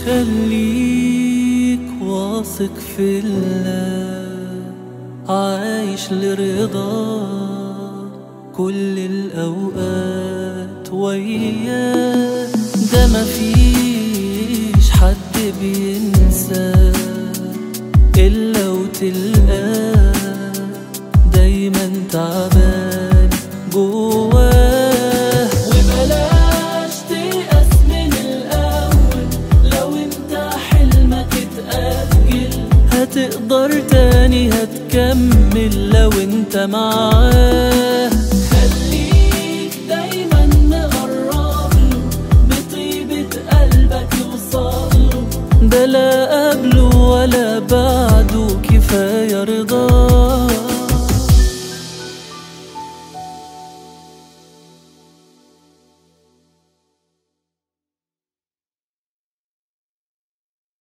خليك واثق في الله، عايش لرضا كل الأوقات وياه. ده مفيش حد بينسى إلا وتلقاه دايما تعبان جواه. وبلاش تيأس من الأول، لو انت حلمك اتأجل هتقدر تاني هتكمل لو انت معاه. خليك دايما مقربله بطيبة قلبك يوصله، ده لا قبله ولا بعده كفاية رضاه.